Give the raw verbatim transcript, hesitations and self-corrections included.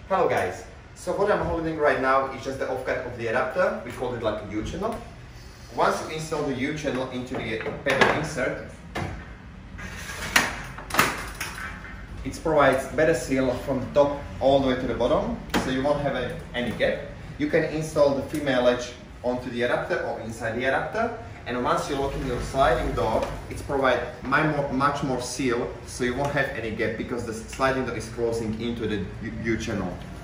Hello guys, so what I'm holding right now is just the offcut of the adapter. We call it like a U channel. Once you install the U channel into the paper insert, it provides better seal from the top all the way to the bottom, so you won't have a, any gap. You can install the female edge onto the adapter or inside the adapter, and once you're locking your sliding door, it's provide much more seal, so you won't have any gap because the sliding door is closing into the U channel.